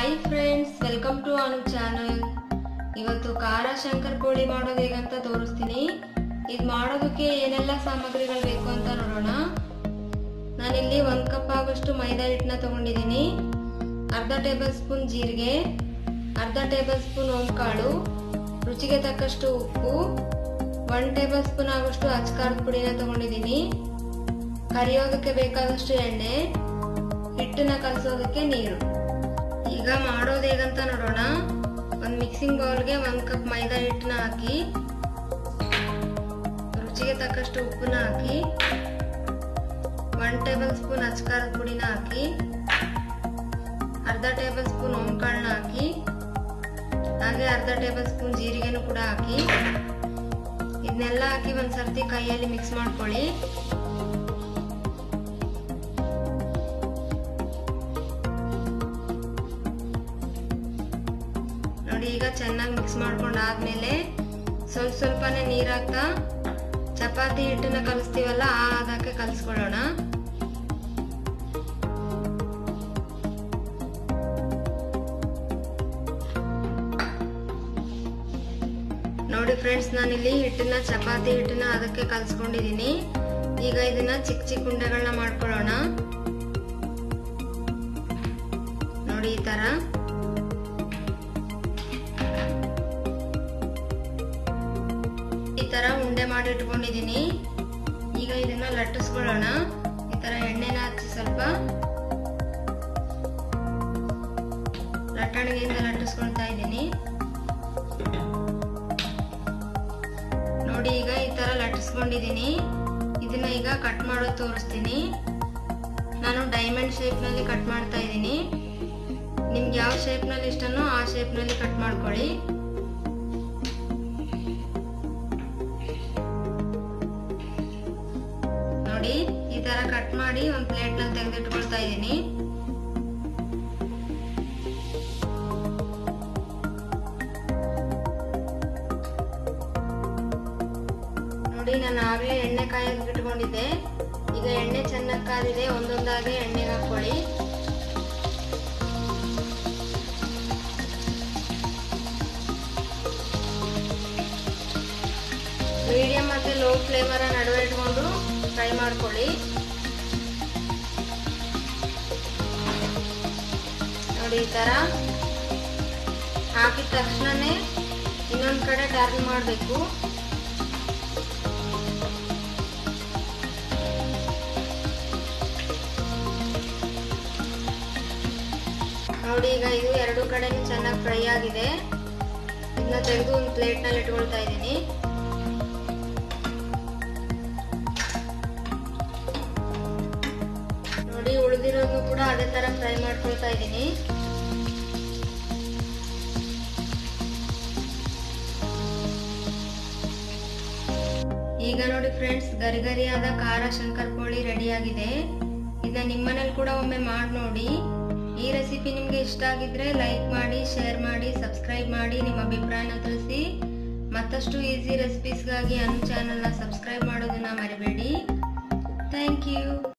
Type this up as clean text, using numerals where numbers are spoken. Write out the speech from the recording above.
Hi friends, welcome to Anu channel. ಇವತ್ತು ಖಾರ ಶಂಕರಪೋಳಿ ಮಾಡೋದು ಹೇಗಂತ ತೋರಿಸ್ತೀನಿ. ಇದು ಮಾಡೋದಕ್ಕೆ ಏನೆಲ್ಲ ಸಾಮಗ್ರಿಗಳು ಬೇಕು ಅಂತ ನೋಡೋಣ. ನಾನಿಲ್ಲಿ 1 ಕಪ್ ಆಗುವಷ್ಟು ಮೈದಾ ಹಿಟ್ಟನ್ನ ತಗೊಂಡಿದ್ದೀನಿ. ಅರ್ಧ ಟೇಬಲ್ ಸ್ಪೂನ್ ಜೀರಿಗೆ, ಅರ್ಧ ಟೇಬಲ್ ಸ್ಪೂನ್ ಓಂಕಾಳು, ರುಚಿಗೆ ತಕ್ಕಷ್ಟು ಉಪ್ಪು, 1 ಟೇಬಲ್ ಸ್ಪೂನ್ ಆಗುವಷ್ಟು ಅಚ್ಚಕಾರದ ಪುಡಿನ ತಗೊಂಡಿದ್ದೀನಿ. ಕರಿಯೋದಕ್ಕೆ ಬೇಕಾದಷ್ಟು ಎಣ್ಣೆ, ಹಿಟ್ಟನ್ನ ಕಲಸೋದಕ್ಕೆ ನೀರು. ಈಗ ಮಾಡೋದು ಹೇಗಂತ ನೋಡೋಣ. ಒಂದು ಮಿಕ್ಸಿಂಗ್ ಬೌಲ್ಗೆ 1 ಕಪ್ ಮೈದಾ ಹಿಟ್ಟನ್ನ ಹಾಕಿ, ರುಚಿಗೆ ತಕ್ಕಷ್ಟು ಉಪ್ಪನ್ನ ಹಾಕಿ, 1 ಟೇಬಲ್ ಸ್ಪೂನ್ ಅಚ್ಚಕಾರದ ಪುಡಿನ ಹಾಕಿ, ಅರ್ಧ ಟೇಬಲ್ ಸ್ಪೂನ್ ಓಂಕಾಳನ್ನ ಹಾಕಿ, ಹಾಗೆ ಅರ್ಧ ಟೇಬಲ್ ಸ್ಪೂನ್ ಜೀರಿಗೆನೂ ಕೂಡ ಹಾಕಿ, ಇದನ್ನೆಲ್ಲ ಹಾಕಿ ಒಂದ್ಸರ್ತಿ ಕೈಯಲ್ಲಿ ಮಿಕ್ಸ್ ಮಾಡ್ಕೊಳ್ಳಿ. ನೋಡಿ, ಈಗ ಚೆನ್ನಾಗಿ ಮಿಕ್ಸ್ ಮಾಡ್ಕೊಂಡಾದ್ಮೇಲೆ ಸ್ವಲ್ಪನೇ ನೀರ್ ಹಾಕ್ತಾ ಚಪಾತಿ ಹಿಟ್ಟನ್ನ ಕಲಿಸ್ತೀವಲ್ಲ ಆ ಹದಕ್ಕೆ ಕಲಿಸ್ಕೊಳ್ಳೋಣ. ನೋಡಿ ಫ್ರೆಂಡ್ಸ್, ನಾನಿಲ್ಲಿ ಹಿಟ್ಟನ್ನ ಚಪಾತಿ ಹಿಟ್ಟನ್ನ ಅದಕ್ಕೆ ಕಲಿಸ್ಕೊಂಡಿದೀನಿ. ಈಗ ಇದನ್ನ ಚಿಕ್ಕ ಚಿಕ್ಕ ಉಂಡೆಗಳನ್ನ ಮಾಡ್ಕೊಳ್ಳೋಣ. ನೋಡಿ, ಈ ತರ ಉಂಡೆ ಮಾಡಿ ಇಟ್ಕೊಂಡಿದೀನಿ. ಈಗ ಇದನ್ನ ಲಟ್ಟಿಸ್ಕೊಳ್ಳೋಣ. ಈ ತರ ಎಣ್ಣೆನ ಹಚ್ಚಿ ಸ್ವಲ್ಪ ಲಟ್ಟಣಿಗೆಯಿಂದ ಲಟ್ಟಿಸ್ಕೊಳ್ತಾ ಇದ್ದೀನಿ. ನೋಡಿ, ಈಗ ಈ ತರ ಲಟ್ಟಿಸ್ಕೊಂಡಿದೀನಿ. ಇದನ್ನ ಈಗ ಕಟ್ ಮಾಡೋದು ತೋರಿಸ್ತೀನಿ. ನಾನು ಡೈಮಂಡ್ ಶೇಪ್ ನಲ್ಲಿ ಕಟ್ ಮಾಡ್ತಾ ಇದ್ದೀನಿ. ನಿಮ್ಗೆ ಯಾವ ಶೇಪ್ ನಲ್ಲಿ ಇಷ್ಟನೋ ಆ ಶೇಪ್ ನಲ್ಲಿ ಕಟ್ ಮಾಡ್ಕೊಳ್ಳಿ. ನೋಡಿ, ಈ ತರ ಕಟ್ ಮಾಡಿ ಒಂದು ಪ್ಲೇಟ್ ನಲ್ಲಿ ತೆಗೆದಿಟ್ಕೊಳ್ತಾ ಇದ್ದೀನಿ. ನೋಡಿ, ನಾನು ಆಗ್ಲೇ ಎಣ್ಣೆ ಕಾಯಕ್ಕೆ ಇಟ್ಕೊಂಡಿದ್ದೆ. ಈಗ ಎಣ್ಣೆ ಚೆನ್ನಾಗಿ ಕಾದಿದೆ. ಒಂದೊಂದಾಗಿ ಎಣ್ಣೆಗೆ ಹಾಕೊಳ್ಳಿ. ಮೀಡಿಯಂ ಮತ್ತೆ ಲೋ ಫ್ಲೇಮರ್ ನಡುವೆ ಇಟ್ಕೊಂಡು ಫ್ರೈ ಮಾಡ್ಕೊಳ್ಳಿ. ನೋಡಿ, ಈ ತರ ಹಾಕಿದ ತಕ್ಷಣನೇ ಇನ್ನೊಂದ್ ಕಡೆ ಟರ್ನ್ ಮಾಡಬೇಕು. ನೋಡಿ, ಈಗ ಇದು 2 ಕಡೆನೂ ಚೆನ್ನಾಗಿ ಫ್ರೈ ಆಗಿದೆ. ಇದನ್ನ ತೆಗೆದು ಒಂದು ಪ್ಲೇಟ್ ನಲ್ಲಿ ಇಟ್ಕೊಳ್ತಾ ಇದ್ದೀನಿ. ನೋಡಿ, ಉಳಿದಿರೋದು ಕೂಡ ಅದೇ ತರ ಫ್ರೈ ಮಾಡ್ಕೊಳ್ತಾ ಇದ್ದೀನಿ. ಈಗ ನೋಡಿ ಫ್ರೆಂಡ್ಸ್, ಗರಿಗರಿಯಾದ ಖಾರ ಶಂಕರಪೋಳಿ ರೆಡಿ ಆಗಿದೆ. ಇದನ್ನ ನಿಮ್ಮನೇಲಿ ಕೂಡ ಒಮ್ಮೆ ಮಾಡಿ ನೋಡಿ. ಈ ರೆಸಿಪಿ ನಿಮ್ಗೆ ಇಷ್ಟ ಆಗಿದ್ರೆ ಲೈಕ್ ಮಾಡಿ, ಶೇರ್ ಮಾಡಿ, ಸಬ್ಸ್ಕ್ರೈಬ್ ಮಾಡಿ, ನಿಮ್ಮ ಅಭಿಪ್ರಾಯನ ತಿಳಿಸಿ. ಮತ್ತಷ್ಟು ಈಸಿ ರೆಸಿಪೀಸ್ಗಾಗಿ ಅನು ಚಾನಲ್ನ ಸಬ್ಸ್ಕ್ರೈಬ್ ಮಾಡೋದನ್ನ ಮರಿಬೇಡಿ. Thank you.